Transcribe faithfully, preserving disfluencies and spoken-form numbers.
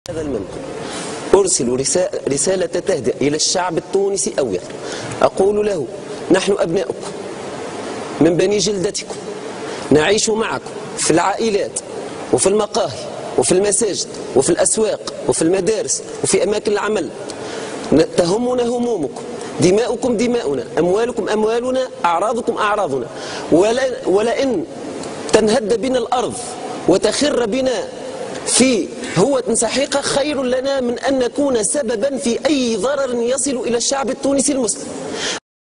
هذا المنبر أرسل رسالة تهدئة إلى الشعب التونسي أولا. أقول له: نحن أبناؤكم من بني جلدتكم، نعيش معكم في العائلات وفي المقاهي وفي المساجد وفي الأسواق وفي المدارس وفي أماكن العمل. تهمنا همومكم، دماؤكم دماؤنا، أموالكم أموالنا، أعراضكم أعراضنا. ولا ولئن تنهد بنا الأرض وتخر بنا في هوة سحيقة خير لنا من أن نكون سببا في أي ضرر يصل إلى الشعب التونسي المسلم.